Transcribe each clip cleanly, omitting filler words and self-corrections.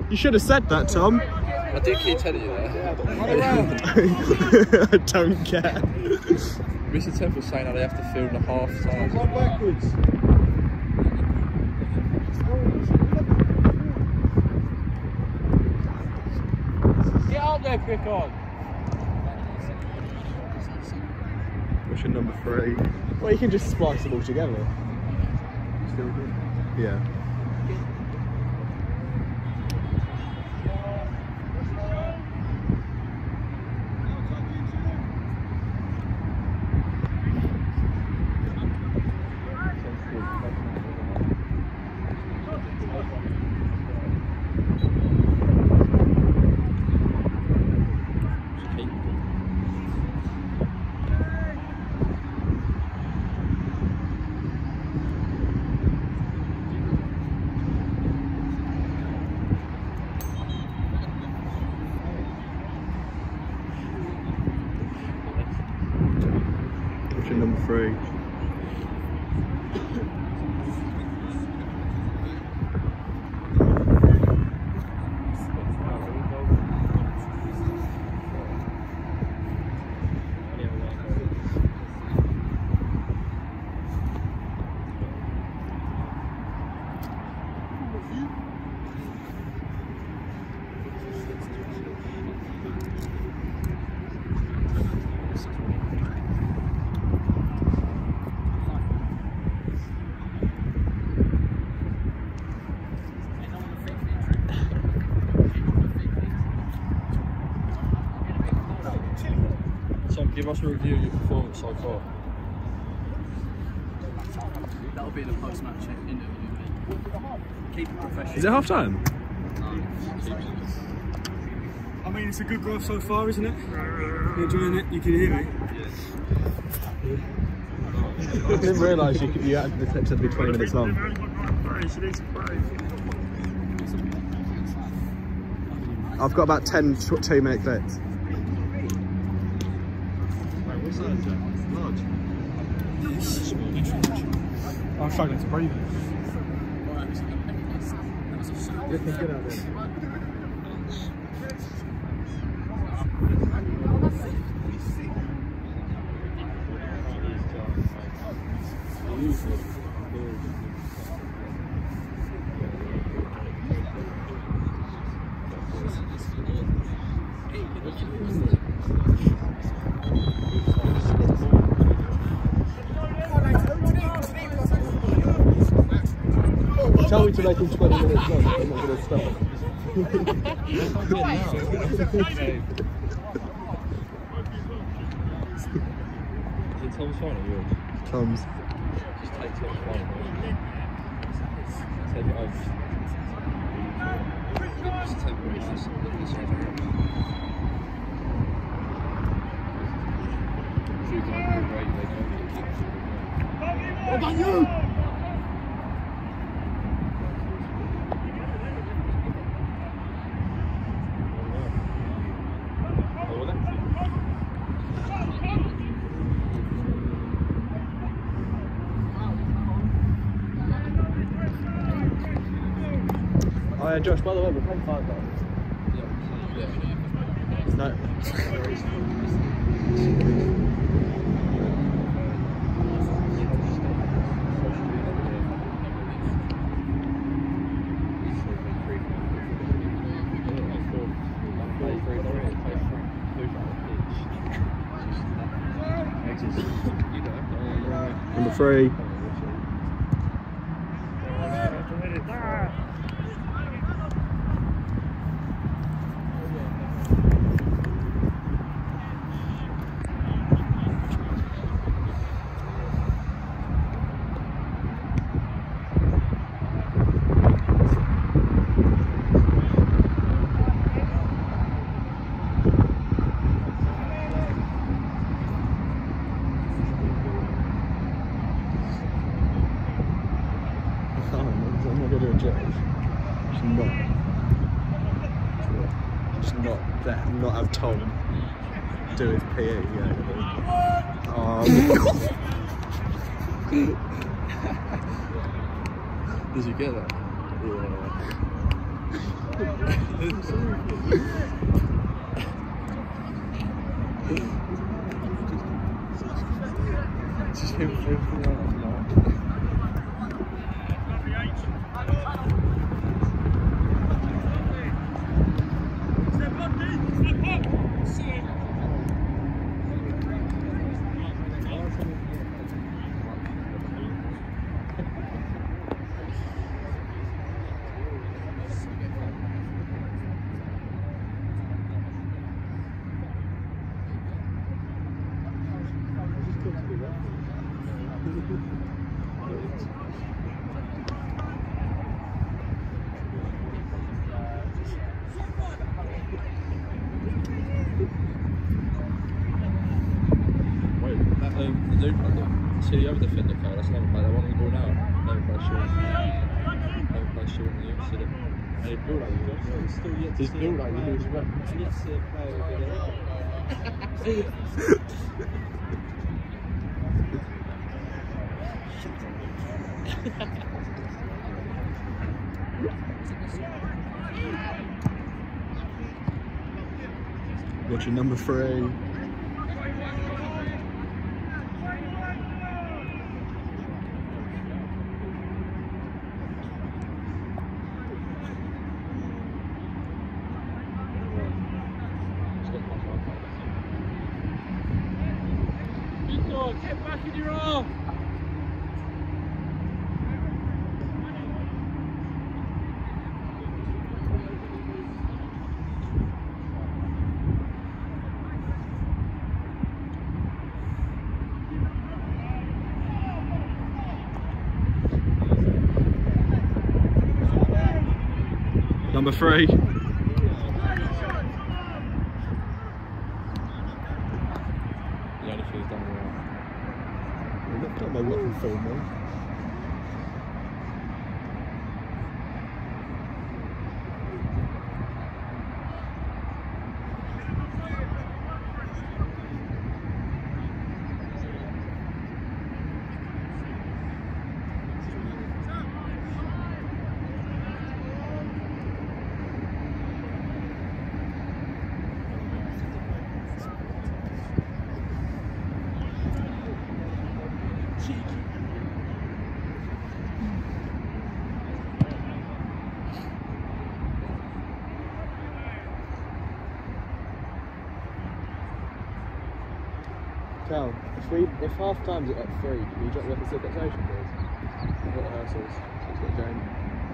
You should have said that, Tom. I did keep telling you that. I don't care. Mr. Temple's saying that they have to film the half time. Run backwards. Get up there, quick on. Question number 3. Well, you can just splice them all together. Still good. Yeah. Question number 3. Give us a review of your performance so far. That'll be in the post-match interview, mate. Keep it professional. Is it half time? I mean, it's a good graph so far, isn't it? You're enjoying it? You can hear me? I didn't realise you had the clips had to be 20 minutes long. I've got about 10 2-minute clips. I'm struggling to breathe. Get out there. Tell me to make him 20 minutes long, I'm not going to stop. Is it Tom's phone or yours? Tom's. Just take Tom's phone. Take it over. Just take it over. Just look this way. What about you? Oh yeah, Josh, by the way, we're playing 5 now. No. Number 3. I'm not going to do a judge. Just not there. Not have Tom do his PE. Yeah. Did you get that? Yeah. Just him flipping around. See the other defender card, that's another player. That one on the ball now. Never play short. Never play short in the youth, see it? And he built like you, he's still yet to see. He's built like you, he's yet to see a player with Watching number 3. Get back in your arm! Number 3. Don't know what can film me. Cal, if half time's at 3, can you drop the precipitation, please? I've got rehearsals, so it's got a game.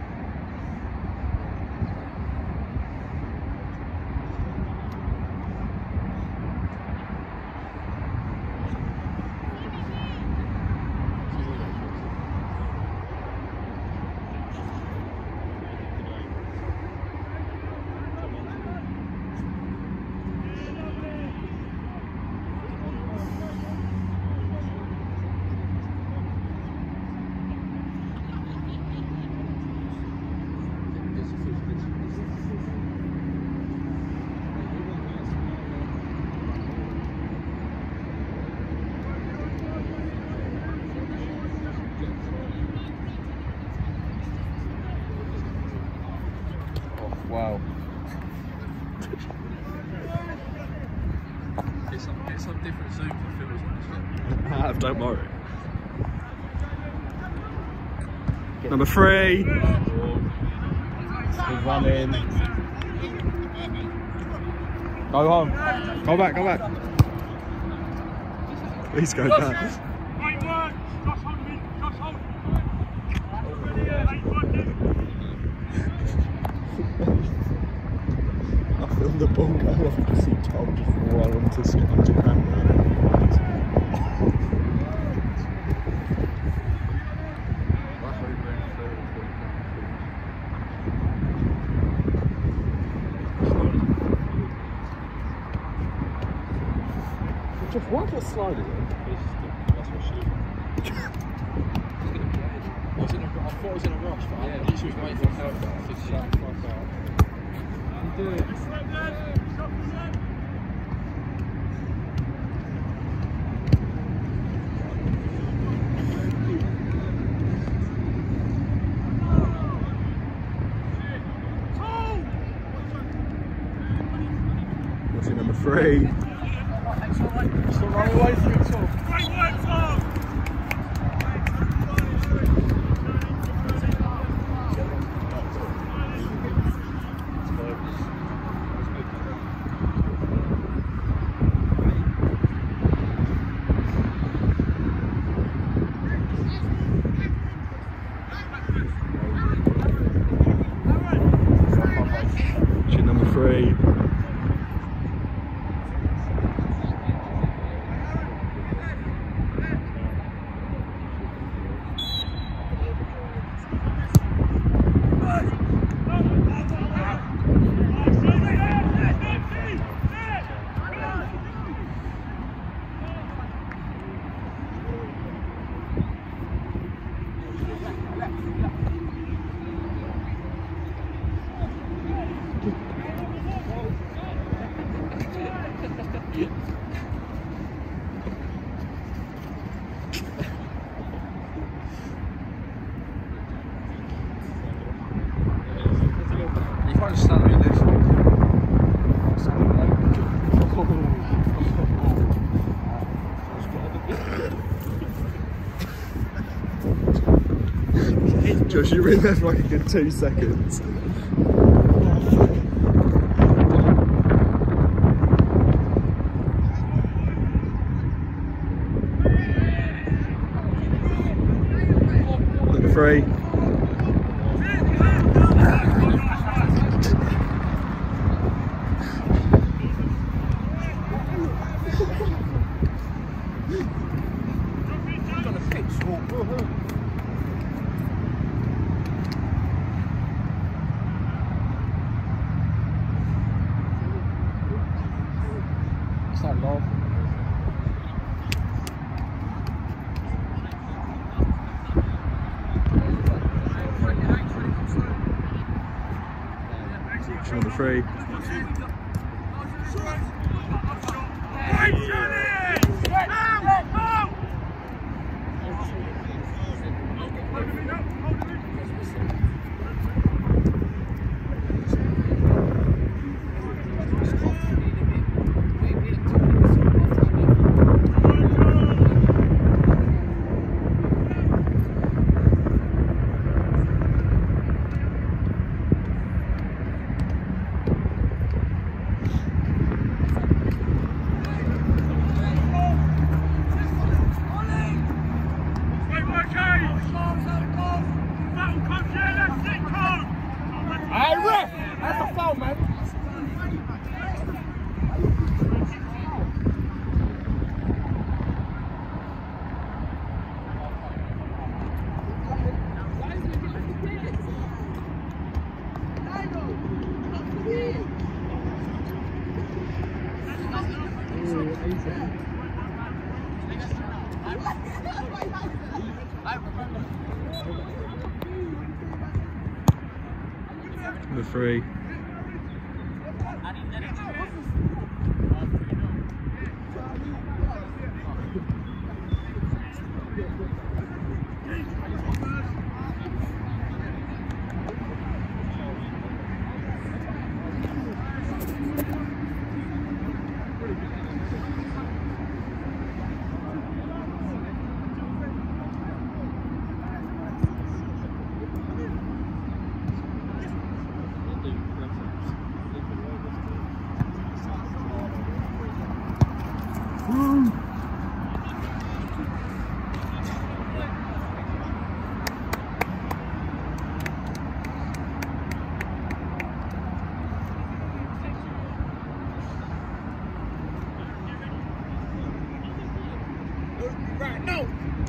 Wow. Get some different zoom for filmers on this one. I have, don't worry. Number 3. He's running. Go on. Go back, go back. Please go back. I filmed the ball go off to see Tom just roll onto camera. Just why get sliding in? That's what she I thought it was in a rush, but I thought she was waiting for help. I think shut the fuck out. You do it. Number 3. Number 3. You can't just stand there and listen. Josh, you were in there for like a good 2 seconds. Number 3. Start laughing. Number 3. Hey, ref! That's a foul, man. Number 3. Right, no!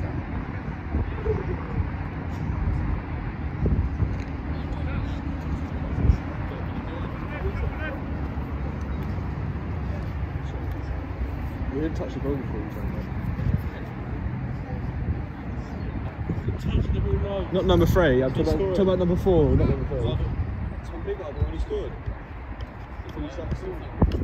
We didn't touch the ball before we jumped in. Not number 3, I'm talking about number 4, not number 3. Tom Big up when he scored. Before you started scoring.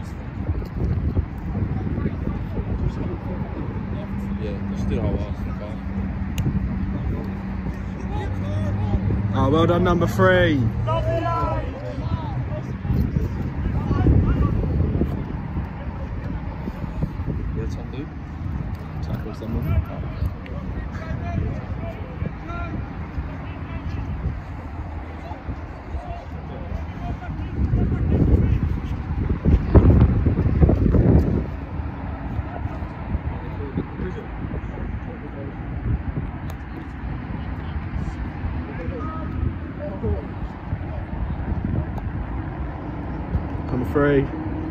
Yeah, just do our last one. Oh, well done, number 3. What did Tom do? Tackle someone. Number 3.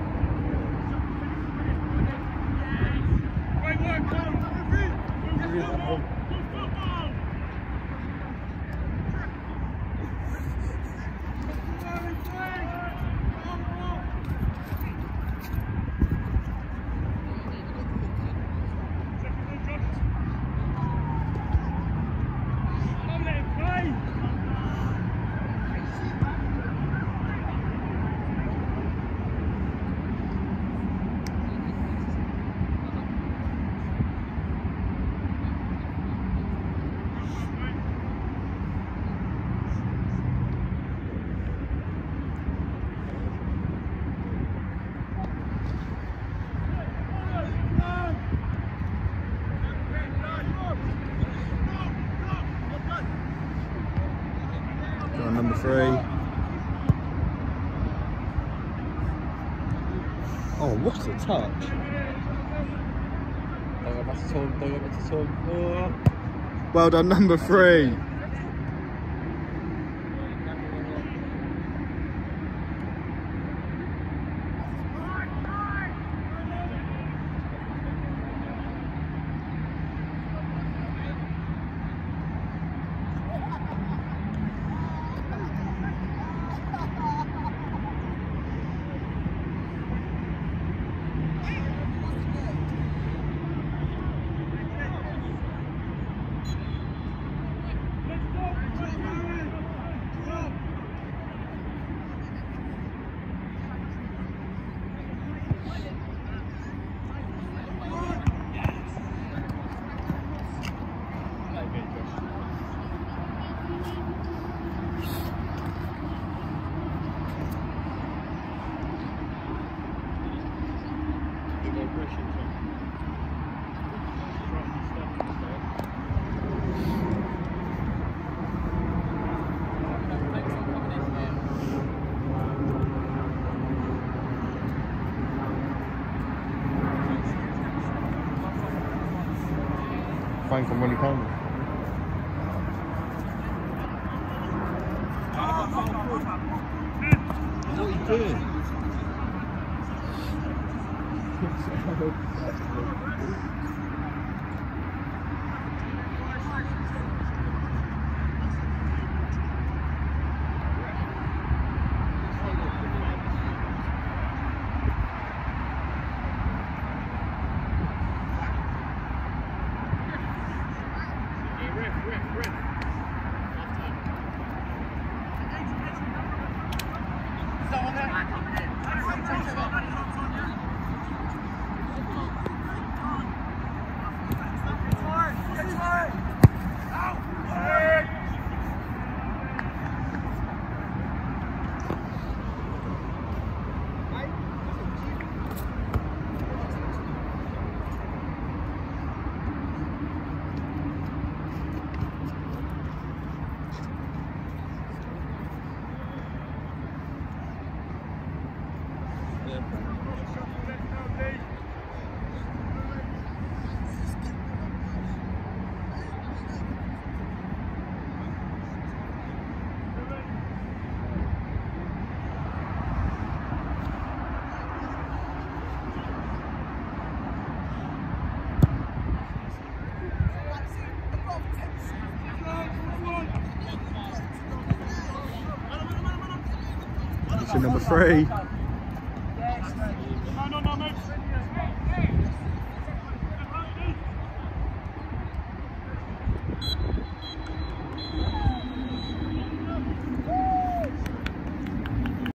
Number 3. Oh, what a touch. Don't go back to Tom, don't go back to Tom. Oh. Well done, number 3. Frank and Ronnie Palmer. What are you doing? Number 3.